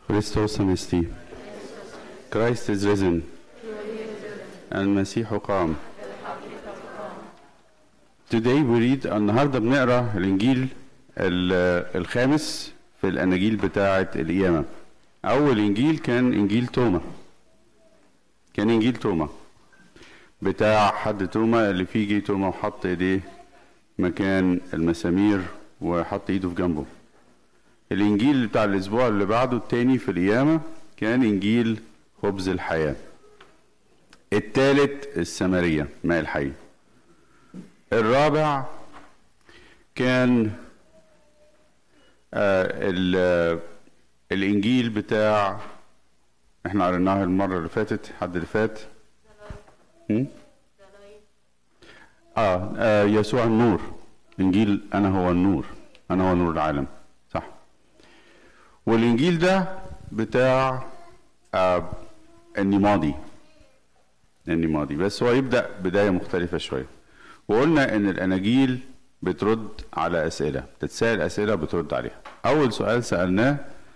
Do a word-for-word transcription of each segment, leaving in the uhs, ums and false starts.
Christos anesti. Christ is risen. المسيح قام. Today we read النهارده بنقرا الانجيل الخامس في الاناجيل بتاعه القيامه. اول انجيل كان انجيل توما. كان انجيل توما بتاع حد توما اللي فيه جه توما وحط ايديه مكان المسامير وحط ايده في جنبه. الانجيل بتاع الاسبوع اللي بعده التاني في القيامه كان انجيل خبز الحياه. الثالث السامريه ماء الحي. الرابع كان آه الانجيل بتاع احنا قريناها المره اللي فاتت حد اللي فات آه, اه يسوع النور. انجيل انا هو النور، انا هو نور العالم، صح. والانجيل ده بتاع آه النماضي النماضي بس هو يبدا بدايه مختلفه شويه. وقلنا ان الاناجيل بترد على اسئله، بتتسال اسئله بترد عليها. اول سؤال سالناه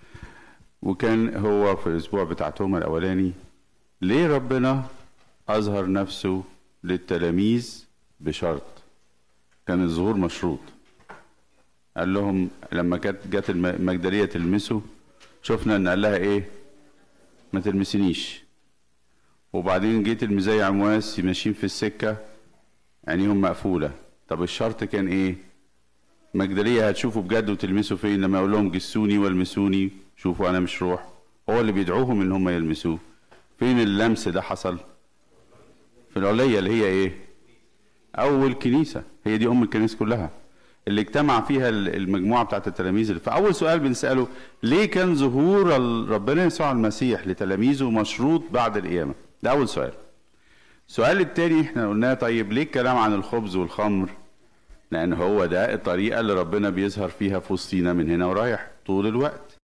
وكان هو في الاسبوع بتاع توما الاولاني، ليه ربنا اظهر نفسه للتلاميذ بشرط؟ كان الظهور مشروط. قال لهم لما كانت جت المجدليه تلمسه شفنا ان قال لها ايه؟ ما تلمسنيش. وبعدين جيت المزايا عمواس ماشيين في السكه عينيهم مقفوله. طب الشرط كان ايه؟ مجدليه هتشوفوا بجد وتلمسوا فين؟ لما يقول لهم جسوني والمسوني شوفوا انا مش روح. هو اللي بيدعوهم ان هم يلمسوه. فين اللمس ده حصل؟ في العليه اللي هي ايه؟ اول كنيسه، هي دي ام الكنائس كلها اللي اجتمع فيها المجموعه بتاعت التلاميذ. فاول سؤال بنساله، ليه كان ظهور ربنا يسوع المسيح لتلاميذه مشروط بعد القيامه؟ ده اول سؤال. السؤال التاني احنا قلناه، طيب ليه الكلام عن الخبز والخمر؟ لان هو ده الطريقه اللي ربنا بيظهر فيها في وسطينا من هنا ورايح طول الوقت.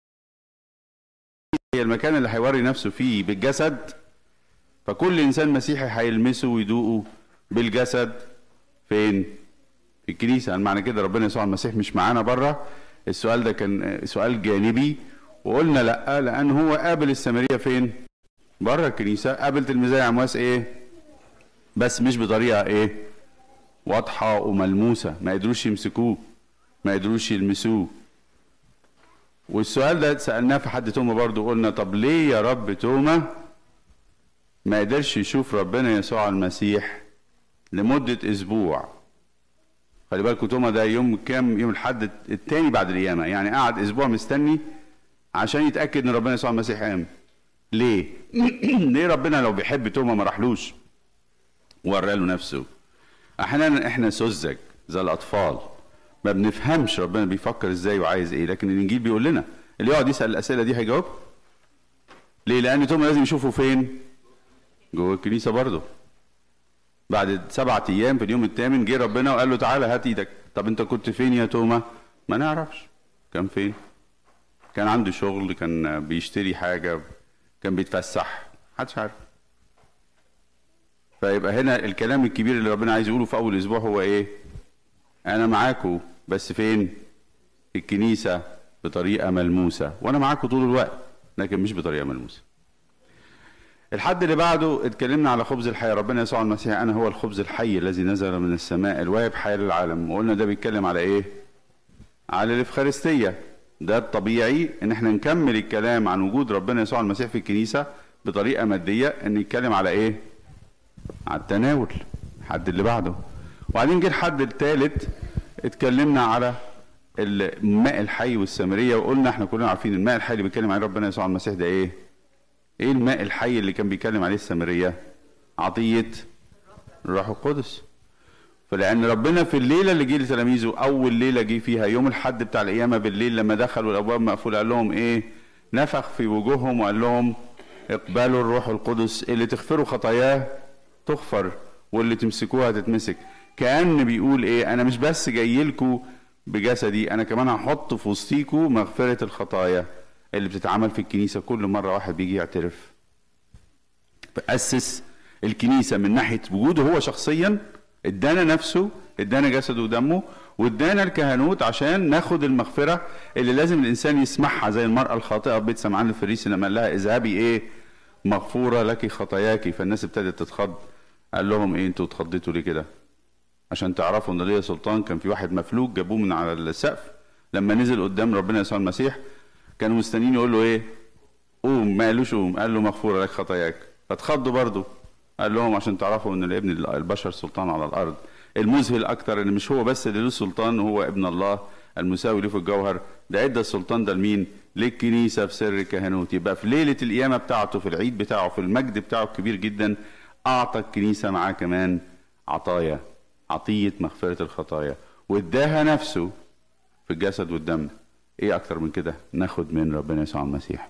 هي المكان اللي هيوري نفسه فيه بالجسد، فكل انسان مسيحي هيلمسه ويدوقه بالجسد. فين؟ في الكنيسه. معنى كده ربنا يسوع المسيح مش معانا بره؟ السؤال ده كان سؤال جانبي وقلنا لا، لان هو قابل السامريه فين؟ بره الكنيسه. قابل تلميذي عمواس ايه؟ بس مش بطريقه ايه؟ واضحه وملموسه، ما قدروش يمسكوه، ما قدروش يلمسوه. والسؤال ده سالناه في حد توما برضه، قلنا طب ليه يا رب توما ما قدرش يشوف ربنا يسوع المسيح لمده اسبوع؟ خلي بالكوا توما ده يوم كام؟ يوم الحد الثاني بعد القيامه، يعني قعد اسبوع مستني عشان يتاكد ان ربنا يسوع المسيح قام. ليه؟ ليه ربنا لو بيحب توما ما راحلوش وورى له نفسه؟ احيانا احنا سذج زي الاطفال، ما بنفهمش ربنا بيفكر ازاي وعايز ايه، لكن الانجيل بيقول لنا اللي يقعد يسال الاسئله دي هيجاوب. ليه؟ لان توما لازم يشوفه فين؟ جوه الكنيسه برضه. بعد سبعة ايام في اليوم الثامن جه ربنا وقال له تعالى هات ايدك. طب انت كنت فين يا توما؟ ما نعرفش كان فين. كان عنده شغل، كان بيشتري حاجه، كان بيتفسح، محدش عارف. فيبقى هنا الكلام الكبير اللي ربنا عايز يقوله في اول اسبوع هو ايه؟ انا معاكم بس فين؟ في الكنيسه بطريقه ملموسه، وانا معاكم طول الوقت لكن مش بطريقه ملموسه. الحد اللي بعده اتكلمنا على خبز الحياه. ربنا يسوع المسيح انا هو الخبز الحي الذي نزل من السماء الواهب حياه للعالم. وقلنا ده بيتكلم على ايه؟ على الافخارستيه. ده الطبيعي ان احنا نكمل الكلام عن وجود ربنا يسوع المسيح في الكنيسه بطريقه ماديه، ان نتكلم على ايه؟ على التناول. الحد اللي بعده. وبعدين جه الحد الثالث اتكلمنا على الماء الحي والسامريه، وقلنا احنا كلنا عارفين الماء الحي اللي بيتكلم عليه ربنا يسوع المسيح ده ايه؟ ايه الماء الحي اللي كان بيتكلم عليه السامريه؟ عطيه الروح القدس. فلان ربنا في الليله اللي جه لتلاميذه، اول ليله جه فيها يوم الحد بتاع القيامه بالليل، لما دخلوا الابواب مقفوله قال لهم ايه؟ نفخ في وجوههم وقال لهم اقبلوا الروح القدس، اللي تغفروا خطاياه تغفر واللي تمسكوها تتمسك. كأن بيقول ايه؟ انا مش بس جاي لكم بجسدي، انا كمان هحط في وسطيكم مغفره الخطايا اللي بتتعمل في الكنيسه كل مره واحد بيجي يعترف. فأسس الكنيسه من ناحيه وجوده هو شخصيا، ادانا نفسه، ادانا جسده ودمه، وادانا الكهنوت عشان ناخد المغفره اللي لازم الانسان يسمعها، زي المراه الخاطئه في بيت سمعان الفريسي لما قال لها اذهبي ايه مغفوره لك خطاياك، فالناس ابتدت تتخض. قال لهم ايه انتوا اتخضيتوا ليه كده؟ عشان تعرفوا ان ليا سلطان. كان في واحد مفلوج جابوه من على السقف، لما نزل قدام ربنا يسوع المسيح كانوا مستنيين يقول له ايه؟ قوم. ما قالوش قوم، قال له مغفوره لك خطاياك، فاتخضوا برضه. قال لهم عشان تعرفوا ان لابن البشر سلطان على الارض. المذهل اكتر ان مش هو بس اللي له سلطان، هو ابن الله المساوي له في الجوهر، ده ادى السلطان ده لمين؟ للكنيسه في سر الكهنوت. يبقى في ليله القيامه بتاعته، في العيد بتاعه، في المجد بتاعه الكبير جدا، اعطى الكنيسه معاه كمان عطايا، عطيه مغفره الخطايا، واداها نفسه في الجسد والدم. ايه اكتر من كده ناخد من ربنا يسوع المسيح؟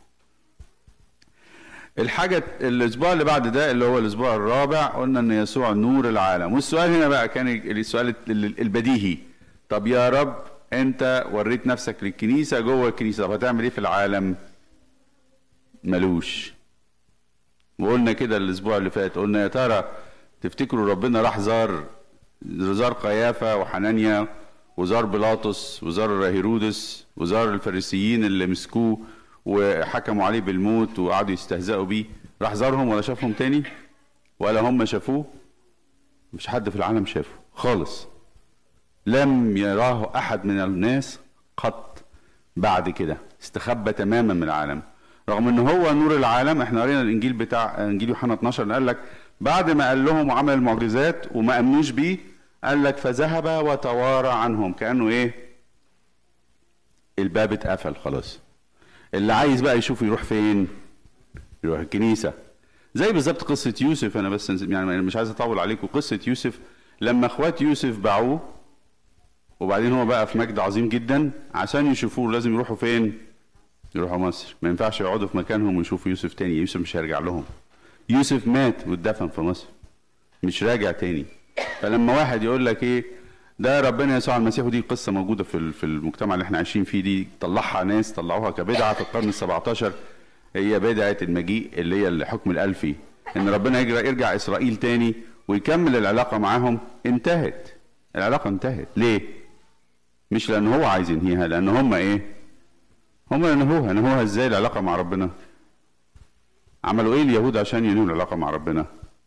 الحاجة الأسبوع اللي بعد ده اللي هو الأسبوع الرابع قلنا إن يسوع نور العالم. والسؤال هنا بقى كان السؤال البديهي، طب يا رب أنت وريت نفسك للكنيسة جوه الكنيسة، طب هتعمل إيه في العالم؟ ملوش. وقلنا كده الأسبوع اللي فات، قلنا يا ترى تفتكروا ربنا راح زار زار قيافة وحنانيا وزار بيلاطس وزار هيرودس وزار الفريسيين اللي مسكوه وحكموا عليه بالموت وقعدوا يستهزئوا بيه؟ راح زارهم ولا شافهم تاني؟ ولا هم شافوه؟ مش حد في العالم شافه خالص. لم يراه احد من الناس قط بعد كده، استخبى تماما من العالم، رغم ان هو نور العالم. احنا قرينا الانجيل بتاع انجيل يوحنا اتناشر، قال لك بعد ما قال لهم وعمل المعجزات وما امنوش بيه، قال لك فذهب وتوارى عنهم. كانه ايه؟ الباب اتقفل خلاص. اللي عايز بقى يشوف يروح فين؟ يروح الكنيسه. زي بالظبط قصه يوسف. انا بس يعني مش عايز اطول عليكم. قصه يوسف لما اخوات يوسف باعوه وبعدين هو بقى في مجد عظيم جدا، عشان يشوفوه لازم يروحوا فين؟ يروحوا مصر. ما ينفعش يقعدوا في مكانهم ويشوفوا يوسف تاني. يوسف مش هيرجع لهم. يوسف مات واتدفن في مصر، مش راجع تاني. فلما واحد يقول لك ايه ده ربنا يسوع المسيح، ودي قصه موجوده في في المجتمع اللي احنا عايشين فيه، دي طلعها ناس طلعوها كبدعه في القرن السبعتاشر، هي بدعه المجيء اللي هي الحكم الالفي، ان ربنا يرجع يرجع اسرائيل تاني ويكمل العلاقه معاهم. انتهت العلاقه، انتهت. ليه؟ مش لان هو عايز ينهيها، لان هم ايه؟ هم نهوها. نهوها ازاي العلاقه مع ربنا؟ عملوا ايه اليهود عشان ينهوا العلاقه مع ربنا؟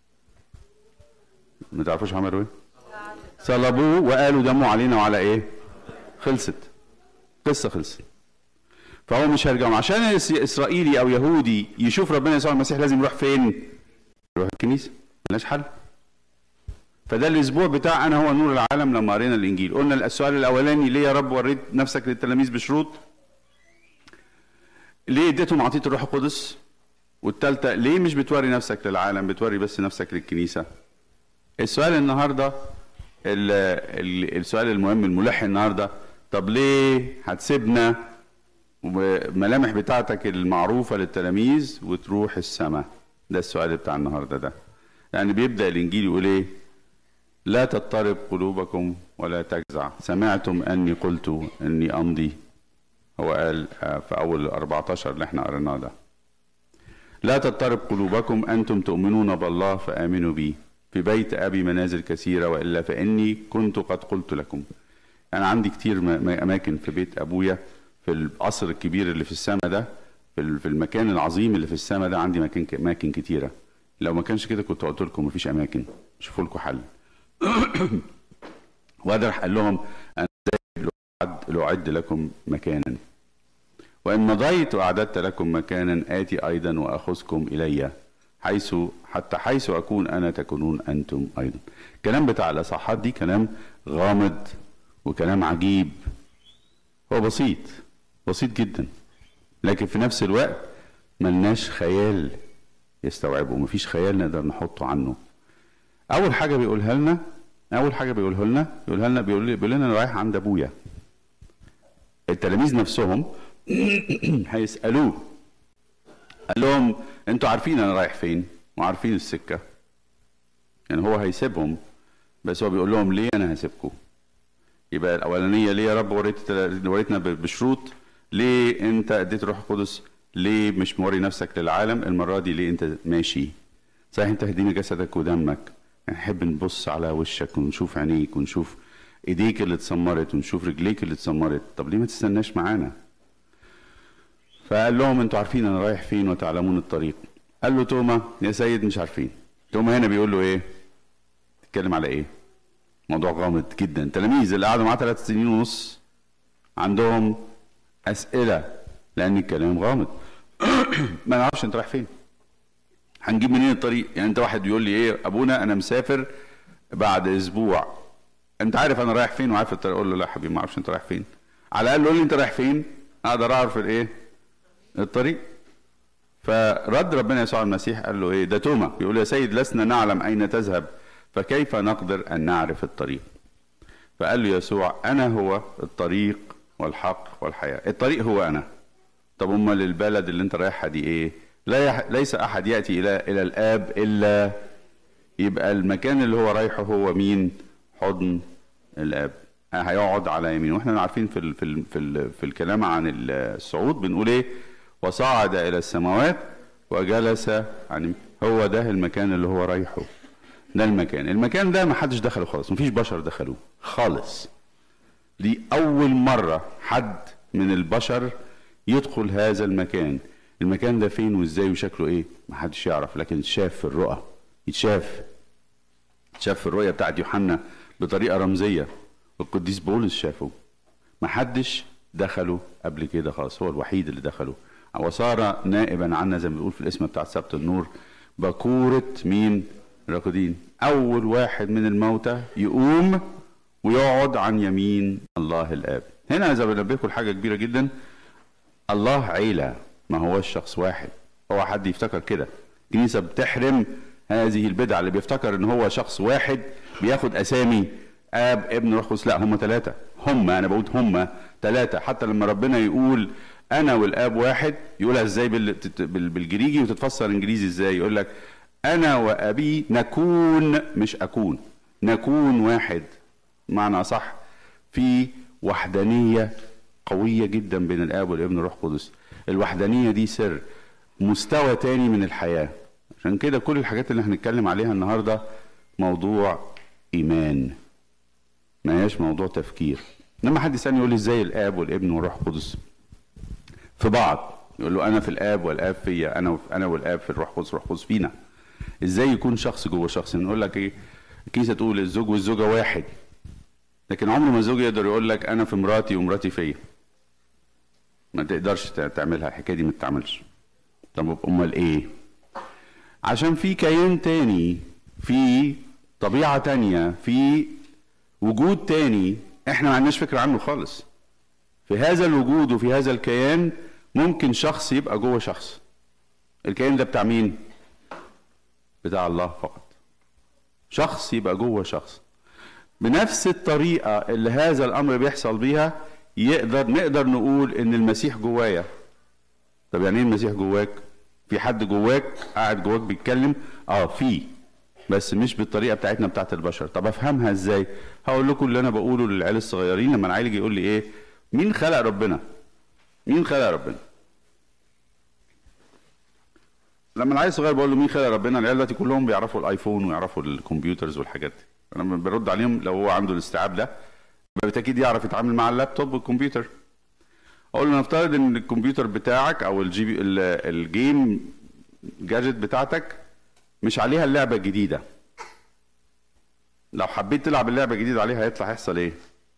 ما تعرفوش عملوا ايه؟ صلبوه وقالوا دمه علينا وعلى ايه؟ خلصت قصه، خلصت. فهو مش هيرجعوا. عشان اسرائيلي او يهودي يشوف ربنا يسوع المسيح لازم يروح فين؟ يروح الكنيسه، ملهاش حل. فده الاسبوع بتاع انا هو نور العالم. لما قرينا الانجيل قلنا السؤال الاولاني، ليه يا رب وريت نفسك للتلاميذ بشروط؟ ليه اديتهم عطيه الروح القدس؟ والثالثه ليه مش بتوري نفسك للعالم، بتوري بس نفسك للكنيسه؟ السؤال النهارده السؤال المهم الملح النهارده، طب ليه هتسيبنا وملامح بتاعتك المعروفه للتلاميذ وتروح السماء؟ ده السؤال بتاع النهارده ده. يعني بيبدا الانجيل يقول ايه؟ لا تضطرب قلوبكم ولا تجزع، سمعتم اني قلت اني امضي. هو قال في اول أربعتاشر اللي احنا قريناه ده، لا تضطرب قلوبكم انتم تؤمنون بالله فامنوا بي، في بيت ابي منازل كثيره والا فاني كنت قد قلت لكم. انا عندي كتير اماكن في بيت ابويا، في القصر الكبير اللي في السماء ده، في المكان العظيم اللي في السماء ده، عندي مكان اماكن كتيره. لو ما كانش كده كنت قلت لكم مفيش اماكن، شوفوا لكم حل. وقدر قال لهم انا لأعد لكم مكانا، وان مضيت واعددت لكم مكانا اتي ايضا واخذكم الي، حيث حتى حيث اكون انا تكونون انتم ايضا. الكلام بتاع الاصحاحات دي كلام غامض وكلام عجيب. هو بسيط بسيط جدا، لكن في نفس الوقت ملناش خيال يستوعبه، مفيش خيال نقدر نحطه عنه. اول حاجه بيقولها لنا اول حاجه بيقولها لنا بيقولها لنا بيقول, بيقول لنا انا رايح عند ابويا. التلاميذ نفسهم هيسالوه، قال لهم انتوا عارفين انا رايح فين وعارفين السكه. يعني هو هيسيبهم، بس هو بيقول لهم ليه انا هسيبكم. يبقى الاولانيه ليه يا رب وريت وريتنا بشروط، ليه انت اديت روح القدس، ليه مش موري نفسك للعالم المره دي، ليه انت ماشي صحيح انت هدينا جسدك ودمك، يعني نحب نبص على وشك ونشوف عينيك ونشوف ايديك اللي اتسمرت ونشوف رجليك اللي اتسمرت، طب ليه ما تستناش معانا؟ فقال لهم انتوا عارفين انا رايح فين وتعلمون الطريق. قال له توما يا سيد مش عارفين. توما هنا بيقول له ايه؟ تتكلم على ايه؟ موضوع غامض جدا. التلاميذ اللي قعدوا معاه ثلاث سنين ونص عندهم اسئله لان الكلام غامض. ما نعرفش انت رايح فين. هنجيب منين الطريق؟ يعني انت واحد يقول لي ايه ابونا انا مسافر بعد اسبوع، انت عارف انا رايح فين وعارف الطريق؟ اقول له لا حبيبي ما اعرفش انت رايح فين. على الاقل قول لي انت رايح فين اقدر اعرف الايه؟ الطريق. فرد ربنا يسوع المسيح قال له ايه؟ ده توما بيقول يا سيد لسنا نعلم اين تذهب فكيف نقدر ان نعرف الطريق؟ فقال له يسوع انا هو الطريق والحق والحياه. الطريق هو انا. طب امال البلد اللي انت رايحها دي ايه؟ لا يح... ليس احد ياتي الى الى الاب الا، يبقى المكان اللي هو رايحه هو مين؟ حضن الاب. هيقعد على يمينه. واحنا عارفين في ال... في ال... في, ال... في الكلام عن الصعود بنقول ايه؟ وصعد الى السماوات وجلس عن، هو ده المكان اللي هو رايحه. ده المكان. المكان ده ما حدش دخله خالص، مفيش بشر دخلوه خالص. دي اول مره حد من البشر يدخل هذا المكان. المكان ده فين وازاي وشكله ايه؟ ما حدش يعرف، لكن اتشاف في الرؤى. يتشاف اتشاف في الرؤيه بتاعت يوحنا بطريقه رمزيه، والقديس بولس شافه. ما حدش دخله قبل كده خالص، هو الوحيد اللي دخله. وصار نائبا عنا زي ما بنقول في الاسم بتاع سبت النور، بكورة مين؟ الراقدين. اول واحد من الموتى يقوم ويقعد عن يمين الله الاب. هنا اذا بنبهكم حاجه كبيره جدا، الله عيله ما هوش شخص واحد. هو حد يفتكر كده. الكنيسه بتحرم هذه البدعه اللي بيفتكر ان هو شخص واحد بياخد اسامي اب ابن روح قدس. لا هم ثلاثه. هم انا بقول هم ثلاثه. حتى لما ربنا يقول انا والاب واحد يقولها ازاي بالجريجي وتتفسر انجليزي ازاي؟ يقول لك انا وابي نكون، مش اكون، نكون واحد. معنى صح في وحدانيه قويه جدا بين الاب والابن والروح القدس. الوحدانيه دي سر مستوى تاني من الحياه. عشان كده كل الحاجات اللي هنتكلم عليها النهارده موضوع ايمان، ما هياش موضوع تفكير. لما حد يسالني يقول لي ازاي الاب والابن والروح القدس في بعض؟ يقول له انا في الاب والاب فيا، انا انا والاب في الروح القدس والروح القدس فينا. ازاي يكون شخص جوه شخص؟ نقول لك ايه؟ الكنيسه تقول الزوج والزوجه واحد، لكن عمره ما الزوج يقدر يقول لك انا في مراتي ومراتي فيا. ما تقدرش تعملها الحكايه دي، ما تتعملش. طب امال ايه؟ عشان في كيان تاني، في طبيعه تانيه، في وجود تاني احنا ما عندناش فكره عنه خالص. في هذا الوجود وفي هذا الكيان ممكن شخص يبقى جوه شخص. الكيان ده بتاع مين؟ بتاع الله فقط. شخص يبقى جوه شخص. بنفس الطريقه اللي هذا الامر بيحصل بيها يقدر نقدر نقول ان المسيح جوايا. طب يعني ايه المسيح جواك؟ في حد جواك قاعد جواك بيتكلم؟ اه في، بس مش بالطريقه بتاعتنا بتاعت البشر. طب افهمها ازاي؟ هقول لكم اللي انا بقوله للعيال الصغيرين لما العيل يجي يقول لي ايه؟ مين خلق ربنا؟ مين خلق ربنا؟ لما العيل الصغير بقول له مين خلق ربنا، العيال دلوقتي كلهم بيعرفوا الايفون ويعرفوا الكمبيوترز والحاجات دي. انا برد عليهم لو هو عنده الاستيعاب ده بالتاكيد يعرف يتعامل مع اللابتوب والكمبيوتر. اقول له نفترض ان الكمبيوتر بتاعك او الجي بي الجيم جاجت بتاعتك مش عليها اللعبه الجديده. لو حبيت تلعب اللعبه الجديده عليها هيطلع هيحصل ايه؟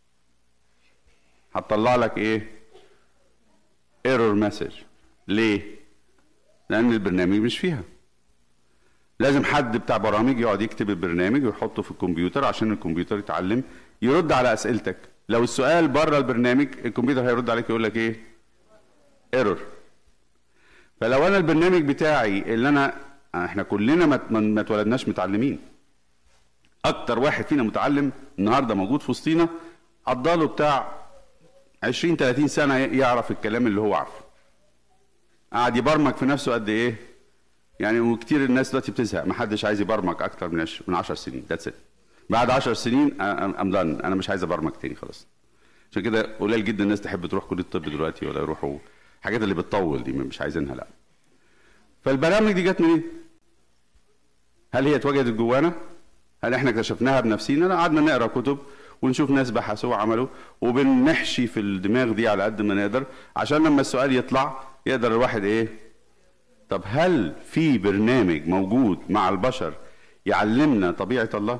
هتطلع لك ايه؟ ايرور مسج. ليه؟ لان البرنامج مش فيها. لازم حد بتاع برامج يقعد يكتب البرنامج ويحطه في الكمبيوتر عشان الكمبيوتر يتعلم يرد على اسئلتك. لو السؤال بره البرنامج الكمبيوتر هيرد عليك يقول لك ايه؟ ايرور. فلو انا البرنامج بتاعي اللي انا احنا كلنا ما اتولدناش متعلمين. اكتر واحد فينا متعلم النهارده موجود في وسطينا عضاله بتاع عشرين ثلاثين سنه يعرف الكلام اللي هو عارفه. قاعد يبرمج في نفسه قد ايه؟ يعني وكتير الناس دلوقتي بتزهق، ما حدش عايز يبرمج اكتر من من عشر سنين. ذاتس ات. بعد عشر سنين ام دان، انا مش عايز ابرمج تاني خلاص. عشان كده قليل جدا الناس تحب تروح كليه الطب دلوقتي ولا يروحوا الحاجات اللي بتطول دي مش عايزينها. لا. فالبرامج دي جت منين؟ هل هي اتوجدت جوانا؟ هل احنا اكتشفناها بنفسنا؟ لا، قعدنا نقرا كتب ونشوف ناس بحثوا وعملوا، وبنحشي في الدماغ دي على قد ما نقدر عشان لما السؤال يطلع يقدر الواحد ايه. طب هل في برنامج موجود مع البشر يعلمنا طبيعة الله؟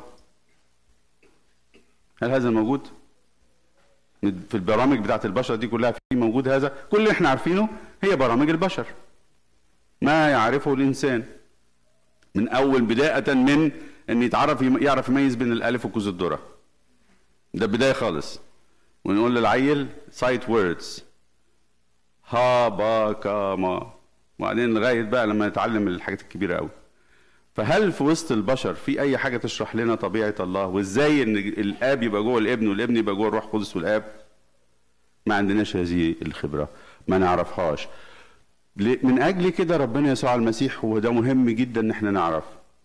هل هذا موجود؟ في البرامج بتاعت البشر دي كلها في موجود هذا؟ كل اللي احنا عارفينه هي برامج البشر، ما يعرفه الإنسان من أول بداية من أن يتعرف يعرف يميز بين الألف وكوز الذرة، ده بداية خالص. ونقول للعيل سايت ووردز ها با كا ما، وبعدين لغاية بقى لما يتعلم الحاجات الكبيرة قوي. فهل في وسط البشر في أي حاجة تشرح لنا طبيعة الله وإزاي إن الآب يبقى جوه الابن والابن يبقى جوه الروح القدس والآب؟ ما عندناش هذه الخبرة، ما نعرفهاش. من أجل كده ربنا يسوع المسيح، هو ده مهم جدا إن احنا نعرف.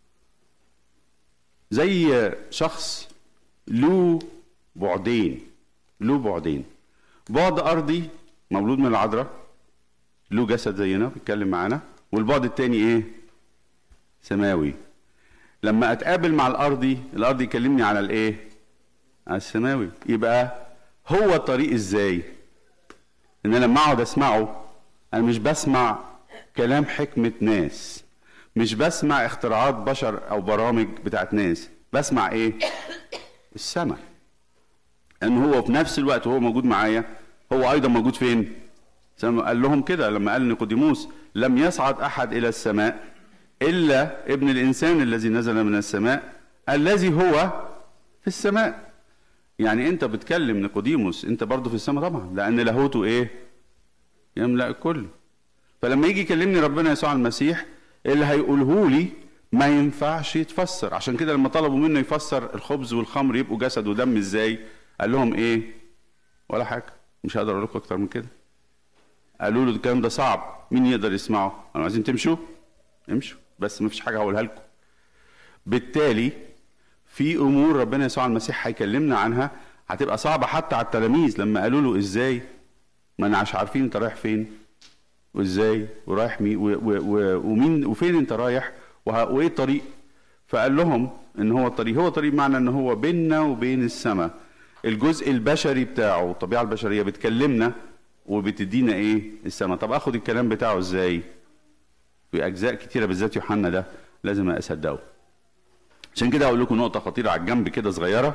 زي شخص له بعدين، له بعدين، بعد أرضي مولود من العذراء له جسد زينا بيتكلم معانا، والبعد التاني إيه؟ سماوي. لما أتقابل مع الأرضي، الأرضي يكلمني على الإيه؟ على السماوي. يبقى هو الطريق إزاي؟ إن لما أقعد أسمعه أنا مش بسمع كلام حكمة ناس، مش بسمع اختراعات بشر أو برامج بتاعت ناس، بسمع إيه؟ السماء. ان هو في نفس الوقت وهو موجود معايا هو ايضا موجود فين؟ قال لهم كده لما قال نيقوديموس لم يصعد احد الى السماء الا ابن الانسان الذي نزل من السماء الذي هو في السماء. يعني انت بتكلم نيقوديموس انت برضه في السماء طبعا، لان لاهوته ايه؟ يملأ الكل. فلما يجي يكلمني ربنا يسوع المسيح اللي هيقوله لي ما ينفعش يتفسر. عشان كده لما طلبوا منه يفسر الخبز والخمر يبقوا جسد ودم ازاي، قال لهم ايه؟ ولا حاجه، مش هقدر اقول لكم اكتر من كده. قالوا له الكلام ده صعب، مين يقدر يسمعه؟ انا عايزين تمشوا امشوا، بس ما فيش حاجه هقولها لكم. بالتالي في امور ربنا يسوع المسيح هيكلمنا عنها هتبقى صعبه حتى على التلاميذ لما قالوا له ازاي؟ ما نعش عارفين انت رايح فين وازاي ورايح مين ومين وفين انت رايح وايه الطريق. فقال لهم ان هو الطريق، هو طريق معنى ان هو بيننا وبين السماء. الجزء البشري بتاعه الطبيعه البشريه بتكلمنا وبتدينا ايه؟ السماء. طب اخد الكلام بتاعه ازاي؟ في اجزاء كتيره بالذات يوحنا ده لازم اصدقه. عشان كده اقول لكم نقطه خطيره على الجنب كده صغيره.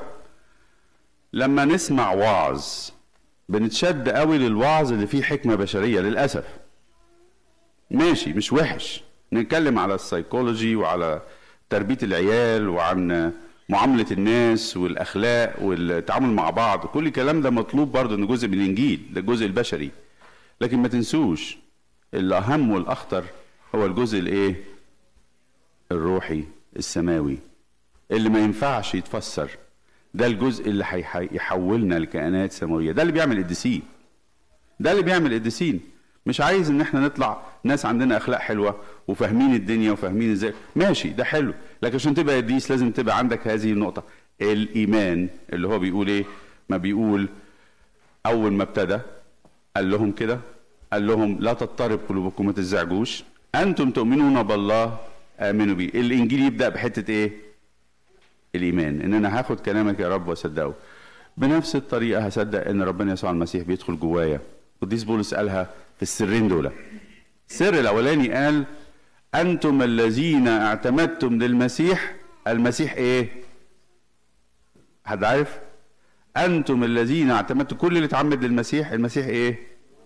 لما نسمع وعظ بنتشد قوي للوعظ اللي فيه حكمه بشريه للاسف. ماشي مش وحش، نتكلم على السيكولوجي وعلى تربيه العيال وعن معامله الناس والاخلاق والتعامل مع بعض، كل الكلام ده مطلوب برضه انه جزء من الانجيل، ده الجزء البشري. لكن ما تنسوش الاهم والاخطر هو الجزء الايه؟ الروحي السماوي اللي ما ينفعش يتفسر. ده الجزء اللي هيحولنا لكائنات سماويه، ده اللي بيعمل قديسين، ده اللي بيعمل قديسين. مش عايز ان احنا نطلع ناس عندنا اخلاق حلوه وفاهمين الدنيا وفاهمين ازاي، ماشي ده حلو، لكن عشان تبقى قديس لازم تبقى عندك هذه النقطه، الايمان اللي هو بيقول ايه؟ ما بيقول اول ما ابتدى قال لهم كده، قال لهم لا تضطرب قلوبكم ما تزعجوش، انتم تؤمنون بالله امنوا بي. الانجيل يبدا بحته ايه؟ الايمان، ان انا هاخد كلامك يا رب واصدقه. بنفس الطريقه هصدق ان ربنا يسوع المسيح بيدخل جوايا. قديس بولس قالها في السرين دول. السر الاولاني قال انتم الذين اعتمدتم للمسيح، المسيح ايه؟ حد عارف؟ انتم الذين اعتمدتم، كل اللي اتعمد للمسيح المسيح ايه؟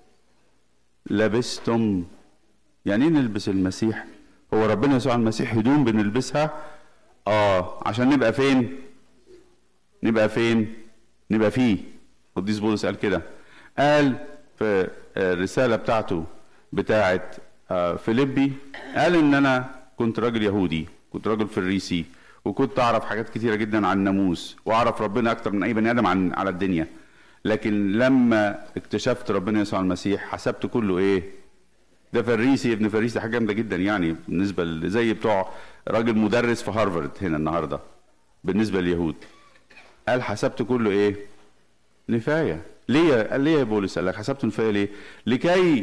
لبستم. يعني ايه نلبس المسيح؟ هو ربنا يسوع المسيح هدوم بنلبسها؟ اه عشان نبقى فين؟ نبقى فين؟ نبقى فيه. قديس بولس قال كده، قال في الرسالة بتاعته بتاعت فيليبي، قال ان انا كنت راجل يهودي، كنت راجل فريسي، وكنت اعرف حاجات كتيرة جدا عن الناموس واعرف ربنا اكتر من اي بني ادم عن على الدنيا. لكن لما اكتشفت ربنا يسوع المسيح حسبت كله ايه؟ ده فريسي ابن فريسي، حاجه جامده جدا يعني بالنسبه زي بتوع راجل مدرس في هارفارد هنا النهارده بالنسبه لليهود. قال حسبت كله ايه؟ نفايه. ليه؟ قال ليه يا بولس؟ قال لك حسبت نفايه ليه؟ لكي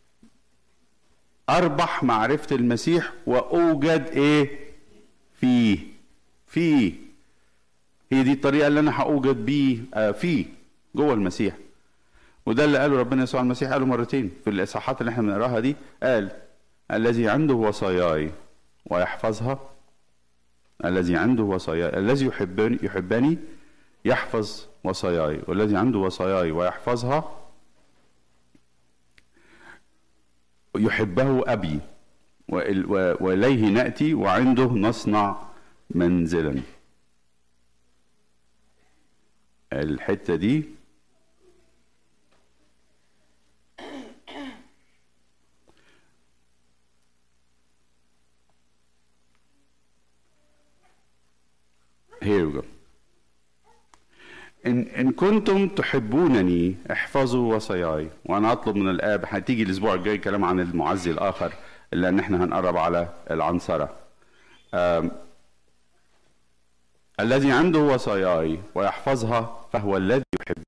اربح معرفه المسيح واوجد ايه؟ فيه. فيه هي دي الطريقه اللي انا هأوجد بيه آه فيه جوه المسيح. وده اللي قاله ربنا يسوع المسيح، قاله مرتين في الاصحاحات اللي احنا بنقراها دي، قال الذي عنده وصاياي ويحفظها، الذي عنده وصاياي، الذي يحبني يحبني يحفظ وصاياي، والذي عنده وصاياي ويحفظها يحبه أبي وإليه نأتي وعنده نصنع منزلا. الحتة دي here we go. إن, إن كنتم تحبونني احفظوا وصاياي. وأنا أطلب من الآب، هتيجي الأسبوع الجاي كلام عن المعزي الآخر، لأن إحنا هنقرب على العنصرة. الذي عنده وصاياي ويحفظها فهو الذي يحبني،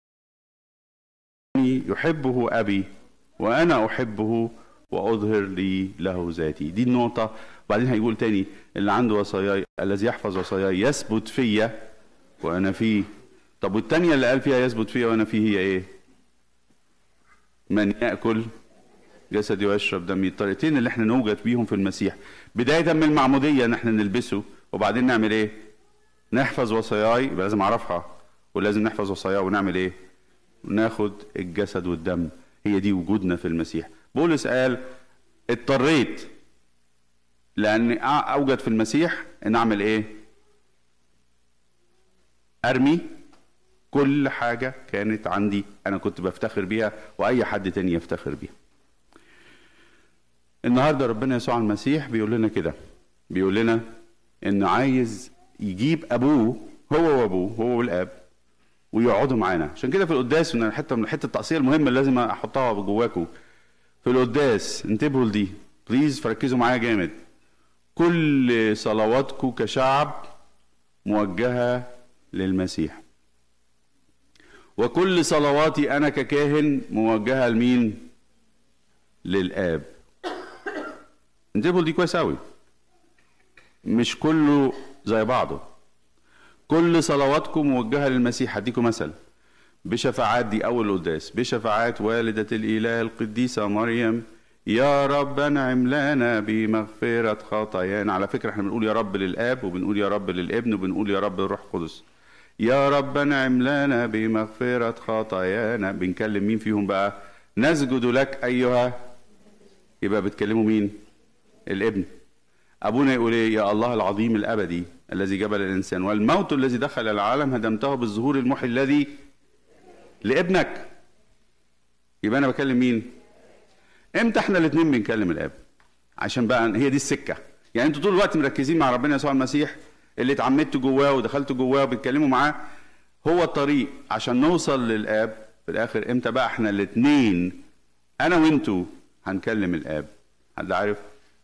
يحبه أبي وأنا أحبه وأظهر لي له ذاتي. دي النقطة. بعدين هيقول تاني اللي عنده وصاياي، الذي يحفظ وصاياي يثبت فيا وأنا فيه. طب والتانية اللي قال فيها يثبت فيا وأنا فيه هي إيه؟ من يأكل جسدي ويشرب دمي. الطريقتين اللي احنا نوجد بيهم في المسيح، بداية من المعمودية ان احنا نلبسه، وبعدين نعمل ايه؟ نحفظ وصاياي. يبقى لازم اعرفها ولازم نحفظ وصاياي، ونعمل ايه؟ ناخد الجسد والدم. هي دي وجودنا في المسيح. بولس قال اضطريت لان اوجد في المسيح ان اعمل ايه؟ ارمي كل حاجة كانت عندي انا كنت بفتخر بيها واي حد تاني يفتخر بيها. النهارده ربنا يسوع المسيح بيقول لنا كده، بيقول لنا ان عايز يجيب ابوه هو وابوه هو والاب ويقعدوا معانا. عشان كده في القداس، من حته من حته التقصير المهمه اللي لازم احطها جواكم في القداس، انتبهوا لدي بليز، فركزوا معايا جامد. كل صلواتكم كشعب موجهه للمسيح، وكل صلواتي انا ككاهن موجهه لمين؟ للاب. انتبهوا دي كويس قوي، مش كله زي بعضه. كل صلواتكم موجهه للمسيح. هديكم مثل بشفاعات، دي اول قداس، بشفاعات والده الاله القديسه مريم يا رب انعم لنا بمغفره خطايانا. على فكره احنا بنقول يا رب للاب، وبنقول يا رب للابن، وبنقول يا رب للروح القدس. يا رب انعم لنا بمغفره خطايانا. بنكلم مين فيهم بقى؟ نسجد لك ايها، يبقى بتكلموا مين؟ الابن. ابونا يقول ايه؟ يا الله العظيم الابدي الذي جبل الانسان والموت الذي دخل العالم هدمته بالظهور المحي الذي لابنك. يبقى انا بكلم مين؟ امتى احنا الاثنين بنكلم الاب؟ عشان بقى هي دي السكه. يعني انتوا طول الوقت مركزين مع ربنا يسوع المسيح اللي اتعمدتوا جواه ودخلتوا جواه وبتكلموا معاه، هو الطريق عشان نوصل للاب في الاخر. امتى بقى احنا الاثنين انا وانتوا هنكلم الاب؟ حد عارف؟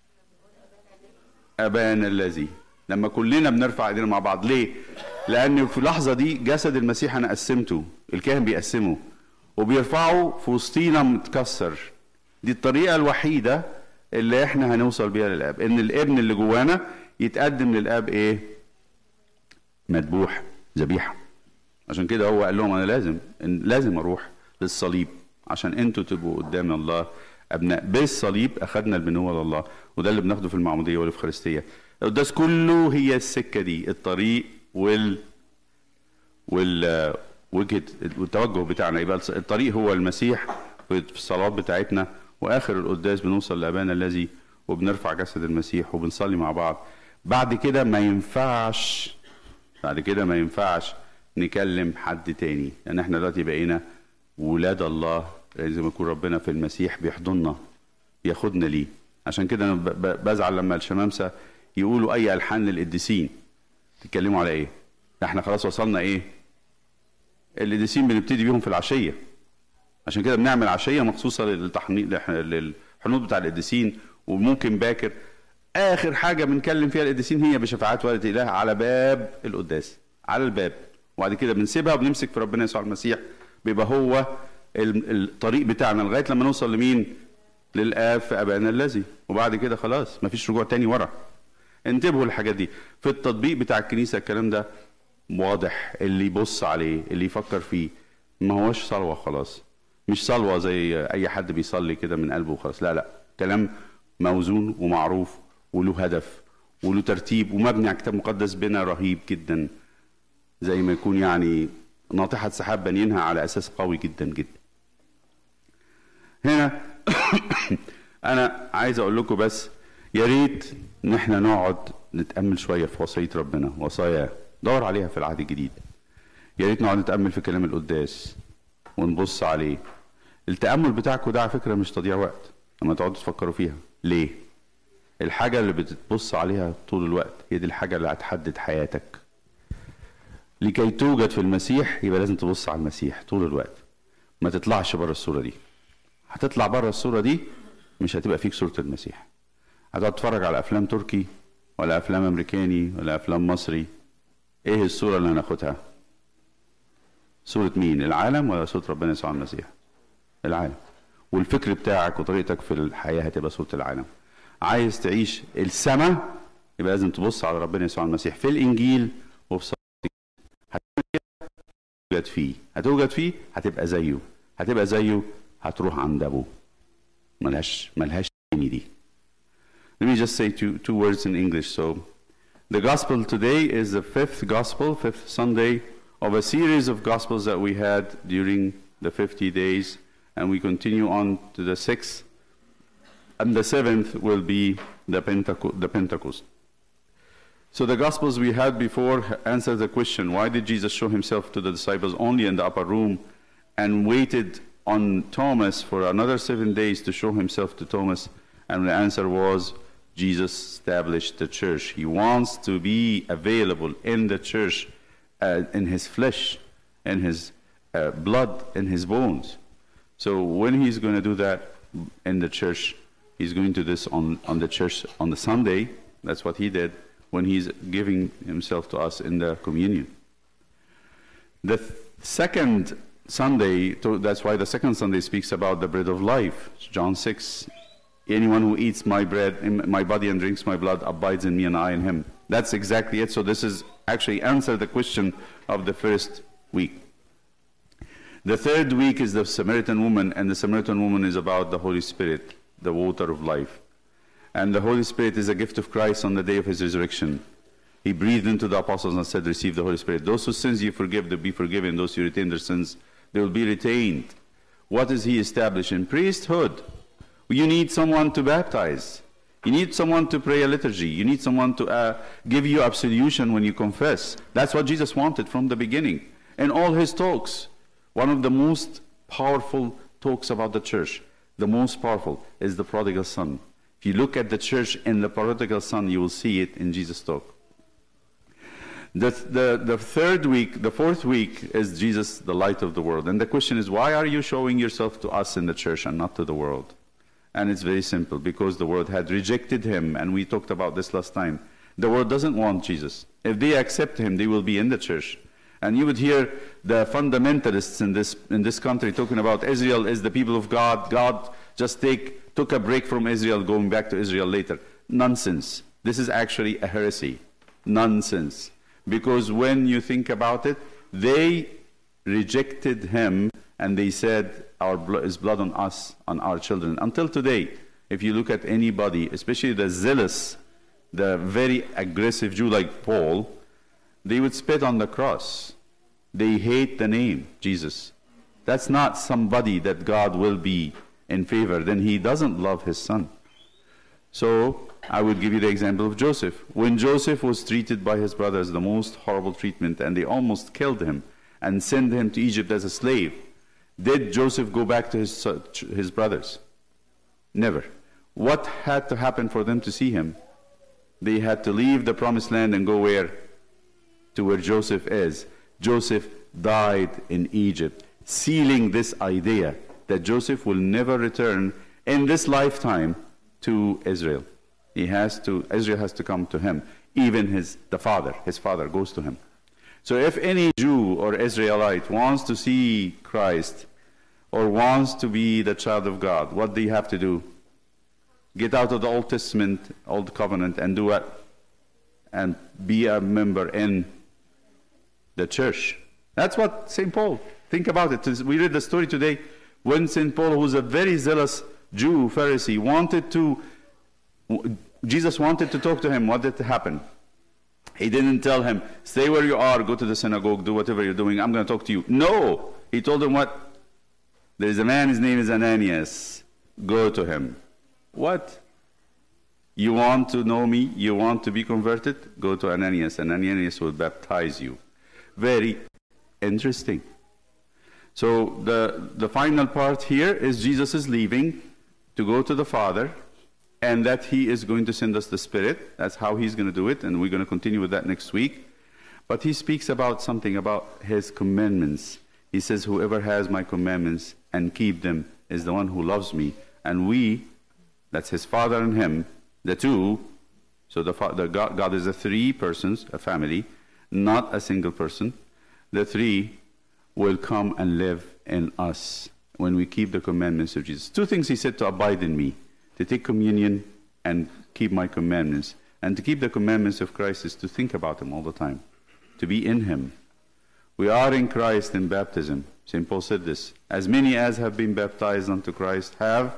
ابانا الذي. لما كلنا بنرفع ايدينا مع بعض. ليه؟ لان في اللحظه دي جسد المسيح انا قسمته، الكاهن بيقسمه وبيرفعه في وسطينا متكسر. دي الطريقه الوحيده اللي احنا هنوصل بيها للاب، ان الابن اللي جوانا يتقدم للاب ايه؟ مذبوح، ذبيحه. عشان كده هو قال لهم انا لازم لازم اروح للصليب عشان انتوا تبقوا قدام الله ابناء. بالصليب اخذنا البنوه لله، وده اللي بناخده في المعموديه والافخارستيه. القداس كله هي السكه دي، الطريق وال وال وجهه والتوجه بتاعنا. يبقى الطريق هو المسيح في الصلوات بتاعتنا، واخر القداس بنوصل لابانا الذي وبنرفع جسد المسيح وبنصلي مع بعض. بعد كده ما ينفعش بعد كده ما ينفعش نكلم حد تاني، لان احنا دلوقتي بقينا ولاد الله، زي ما يكون ربنا في المسيح بيحضننا ياخدنا ليه. عشان كده انا بزعل لما الشمامسه يقولوا اي الحان للقديسين. تتكلموا على ايه؟ احنا خلاص وصلنا ايه؟ القديسين بنبتدي بيهم في العشيه. عشان كده بنعمل عشيه مخصوصه للتحنيط للحنوط بتاع القديسين، وممكن باكر اخر حاجه بنكلم فيها القديسين هي بشفاعات والده الاله على باب القداس، على الباب. وبعد كده بنسيبها وبنمسك في ربنا يسوع المسيح، بيبقى هو الطريق بتاعنا لغايه لما نوصل لمين؟ للآب في ابانا الذي. وبعد كده خلاص مفيش رجوع تاني ورا. انتبهوا للحاجات دي في التطبيق بتاع الكنيسه. الكلام ده واضح اللي يبص عليه اللي يفكر فيه، ما هوش صلوة خلاص، مش صلوة زي أي حد بيصلي كده من قلبه وخلاص، لا لا، كلام موزون ومعروف وله هدف وله ترتيب ومبني على كتاب مقدس بنا رهيب جدا، زي ما يكون يعني ناطحة سحاب بنينها على أساس قوي جدا جدا. هنا أنا عايز أقول لكم بس يا ريت إن إحنا نقعد نتأمل شوية في وصية ربنا، وصاياه دور عليها في العهد الجديد. يا ريت نقعد نتأمل في كلام القداس ونبص عليه. التأمل بتاعكم ده على فكرة مش تضييع وقت لما تقعدوا تفكروا فيها. ليه؟ الحاجة اللي بتبص عليها طول الوقت هي دي الحاجة اللي هتحدد حياتك. لكي توجد في المسيح يبقى لازم تبص على المسيح طول الوقت، ما تطلعش بره الصورة دي. هتطلع بره الصورة دي مش هتبقى فيك صورة المسيح. هتقعد تتفرج على أفلام تركي ولا أفلام أمريكاني ولا أفلام مصري، إيه الصورة اللي هناخدها؟ صورة مين؟ العالم ولا صورة ربنا يسوع المسيح؟ العالم. والفكر بتاعك وطريقتك في الحياة هتبقى صورة العالم. عايز تعيش السماء يبقى لازم تبص على ربنا يسوع المسيح في الإنجيل وفي صلاة. هتوجد فيه هتوجد فيه هتبقى زيه هتبقى زيه هتروح عند أبوه. ملهاش ملهاش تاني دي. Let me just say two, two words in English. So, the gospel today is the fifth gospel, fifth Sunday of a series of gospels that we had during the fifty days, and we continue on to the sixth, and the seventh will be the Pentecost. The Pentecost. So the gospels we had before answered the question, why did Jesus show himself to the disciples only in the upper room and waited on Thomas for another seven days to show himself to Thomas? And the answer was, Jesus established the church. He wants to be available in the church, uh, in his flesh, in his uh, blood, in his bones. So when he's going to do that in the church, he's going to do this on, on the church on the Sunday. That's what he did when he's giving himself to us in the communion. The th- second Sunday, that's why the second Sunday speaks about the bread of life. John six. Anyone who eats my bread, my body and drinks my blood abides in me and I in him. That's exactly it. So this is actually answer the question of the first week. The third week is the Samaritan woman, and the Samaritan woman is about the Holy Spirit, the water of life. And the Holy Spirit is a gift of Christ on the day of his resurrection. He breathed into the apostles and said, receive the Holy Spirit. Those whose sins you forgive, they'll be forgiven. Those who retain their sins, they will be retained. What is he establishing? Priesthood. You need someone to baptize. You need someone to pray a liturgy. You need someone to uh, give you absolution when you confess. That's what Jesus wanted from the beginning. In all his talks, one of the most powerful talks about the church, the most powerful, is the prodigal son. If you look at the church in the prodigal son, you will see it in Jesus' talk. The, the, the third week, the fourth week is Jesus, the light of the world. And the question is, why are you showing yourself to us in the church and not to the world? And it's very simple, because the world had rejected him, and we talked about this last time. The world doesn't want Jesus. If they accept him, they will be in the church. And you would hear the fundamentalists in this in this country talking about Israel is the people of God. God just take took a break from Israel, going back to Israel later. Nonsense. This is actually a heresy. Nonsense. Because when you think about it, they rejected him, and they said, our blood is blood on us, on our children. Until today, if you look at anybody, especially the zealous, the very aggressive Jew like Paul, they would spit on the cross. They hate the name Jesus. That's not somebody that God will be in favor. Then he doesn't love his son. So I would give you the example of Joseph. When Joseph was treated by his brothers the most horrible treatment, and they almost killed him and sent him to Egypt as a slave, did Joseph go back to his, uh, his brothers? Never. What had to happen for them to see him? They had to leave the promised land and go where? To where Joseph is. Joseph died in Egypt, sealing this idea that Joseph will never return in this lifetime to Israel. He has to, Israel has to come to him. Even his, the father, his father goes to him. So if any Jew or Israelite wants to see Christ or wants to be the child of God, what do you have to do? Get out of the Old Testament, Old Covenant, and do what? And be a member in the church. That's what Saint Paul, think about it. We read the story today when Saint Paul, who was a very zealous Jew, Pharisee, wanted to, Jesus wanted to talk to him. What did happen? He didn't tell him, stay where you are, go to the synagogue, do whatever you're doing, I'm going to talk to you. No! He told him what? There's a man, his name is Ananias. Go to him. What? You want to know me? You want to be converted? Go to Ananias, and Ananias will baptize you. Very interesting. So the, the final part here is Jesus is leaving to go to the Father, and that he is going to send us the Spirit. That's how he's going to do it, and we're going to continue with that next week. But he speaks about something about his commandments. He says, whoever has my commandments and keep them is the one who loves me. And we, that's his Father and him, the two, so the, the God, God is a three persons, a family, not a single person. The three will come and live in us when we keep the commandments of Jesus. Two things he said: to abide in me, to take communion and keep my commandments. And to keep the commandments of Christ is to think about him all the time, to be in him. We are in Christ in baptism. Saint Paul said this, as many as have been baptized unto Christ have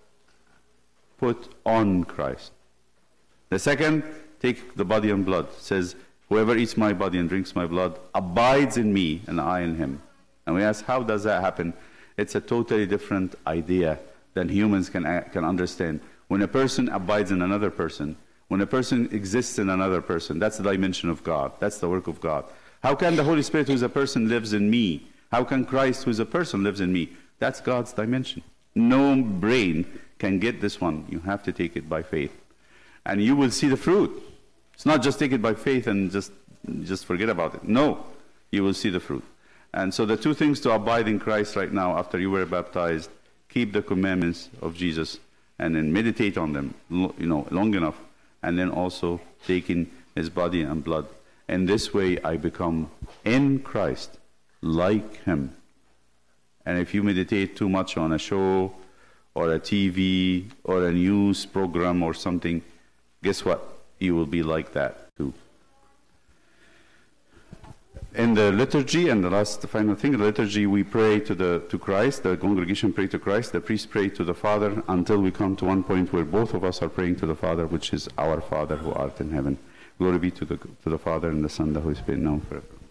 put on Christ. The second, take the body and blood. It says, whoever eats my body and drinks my blood abides in me and I in him. And we ask, how does that happen? It's a totally different idea than humans can, can understand. When a person abides in another person, when a person exists in another person, that's the dimension of God. That's the work of God. How can the Holy Spirit, who is a person, lives in me? How can Christ, who is a person, lives in me? That's God's dimension. No brain can get this one. You have to take it by faith. And you will see the fruit. It's not just take it by faith and just, just forget about it. No, you will see the fruit. And so the two things to abide in Christ right now, after you were baptized, keep the commandments of Jesus and then meditate on them, you know, long enough, and then also taking his body and blood. And this way I become in Christ like him. And if you meditate too much on a show or a T V or a news program or something, guess what? You will be like that too. In the liturgy, and the last, the final thing, the liturgy, we pray to the to Christ, the congregation pray to Christ, the priest pray to the Father, until we come to one point where both of us are praying to the Father, which is our Father who art in heaven. Glory be to the to the Father and the Son and the Holy Spirit, now and forever.